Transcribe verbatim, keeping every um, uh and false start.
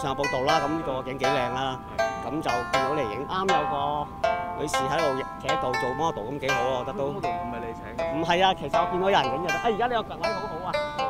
上有報道啦，咁呢度個景幾靚啦，咁就見到嚟影，啱有個女士喺度企喺度做 model 咁幾好啊，我覺得都。 model 唔係你請㗎？ 唔係啊，其實我見到有人影就得，啊而家呢個位好好啊。